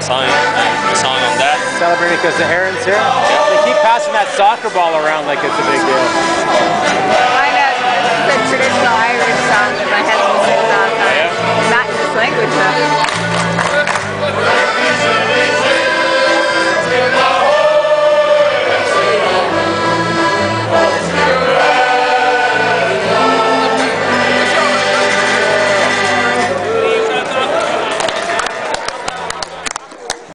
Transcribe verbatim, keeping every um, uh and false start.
song, a song on that. Celebrating because the Herons here? Yeah. They keep passing that soccer ball around like it's a big deal. Mine is a traditional Irish song that my husband sings all the time. Yeah.